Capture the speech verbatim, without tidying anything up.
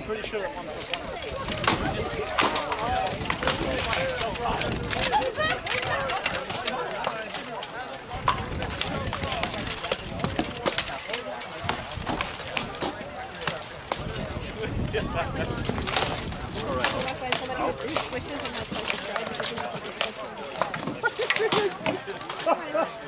pretty sure that one plus one is two. Somebody who swishes and has like a